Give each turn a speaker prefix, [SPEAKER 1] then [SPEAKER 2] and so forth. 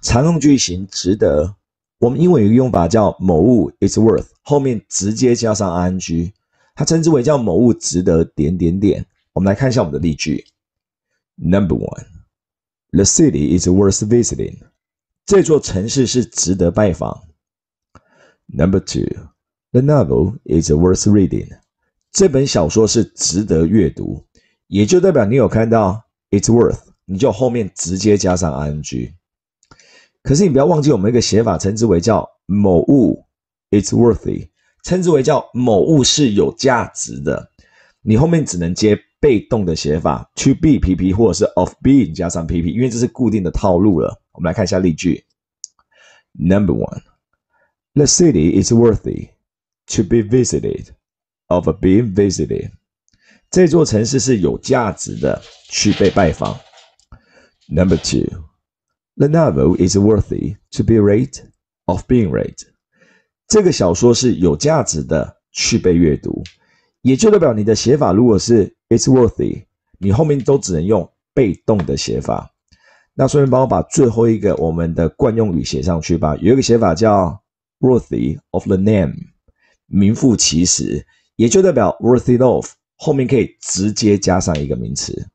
[SPEAKER 1] 常用句型值得，我们英文有一个用法叫某物 is worth， 后面直接加上 ing， 它称之为叫某物值得点点点。我们来看一下我们的例句。Number one, the city is worth visiting. 这座城市是值得拜访。Number two, the novel is worth reading. 这本小说是值得阅读，也就代表你有看到 it's worth， 你就后面直接加上 ing。可是你不要忘记我们一个写法称之为叫某物 it's worthy， 称之为叫某物是有价值的，你后面只能接被动的写法 to be PP 或者是 of being 加上 PP， 因为这是固定的套路了。我们来看一下例句。Number one, the city is worthy to be visited of being visited. 这座城市是有价值的，去被拜访。Number two, the novel is worthy to be read of being read. 这个小说是有价值的，去被阅读。也就代表你的写法如果是 it's worthy， 你后面都只能用被动的写法。那顺便帮我把最后一个我们的惯用语写上去吧。有一个写法叫 worthy of the name， 名副其实，也就代表 worthy of 后面可以直接加上一个名词。